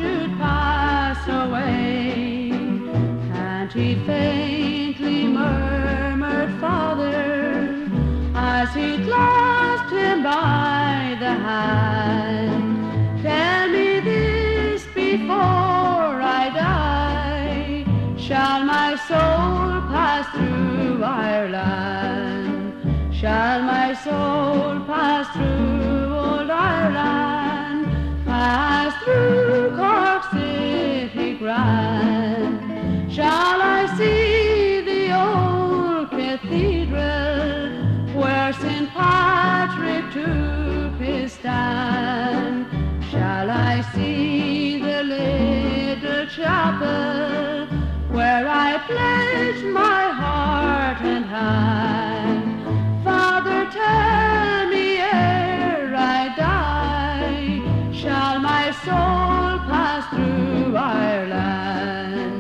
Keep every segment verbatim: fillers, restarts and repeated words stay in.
should pass away. And he faintly murmured, Father, as he clasped him by the hand, tell me this before I die, shall my soul pass through Ireland? Shall my soul pass through old Ireland, pass through Cork City grand? Shall I see the old cathedral where Saint Patrick took his stand? Shall I see the little chapel where I pledged my heart and hand? Father, tell me ere I die, shall my soul pass through Ireland?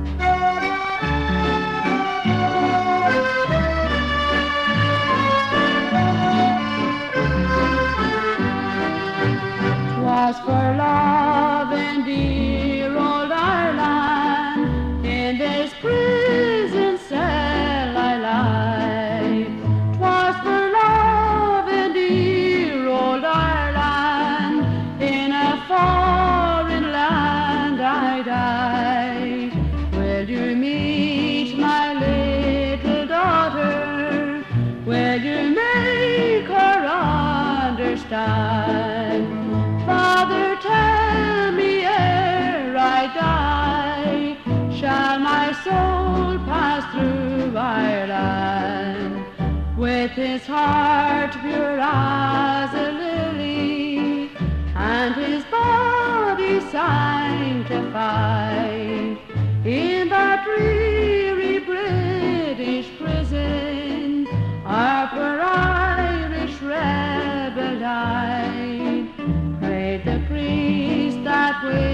'Twas for love in dear old Ireland, in this prison cell I lie. 'Twas for love in dear old Ireland, in a foreign land I died. Will you meet my little daughter? Will you make her understand? Father, tell me ere I die, shall my soul pass through Ireland? With his heart pure as a lily, and his body sanctified, in that dreary British prison, our poor Irish rebel died. Prayed the priest that way